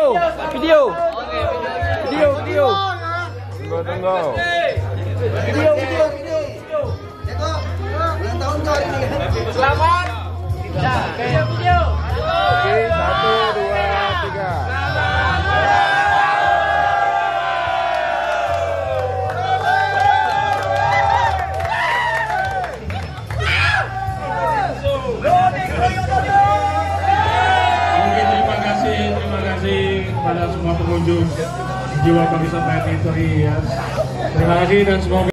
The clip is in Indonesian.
Video. Tunggu. Video. Ulang tahun kau ini. Selamat. Video. Oke, 1, 2, 3. Oke, terima kasih kepada semua pengunjung Sejiwa Anniversary ya. Terima kasih dan semoga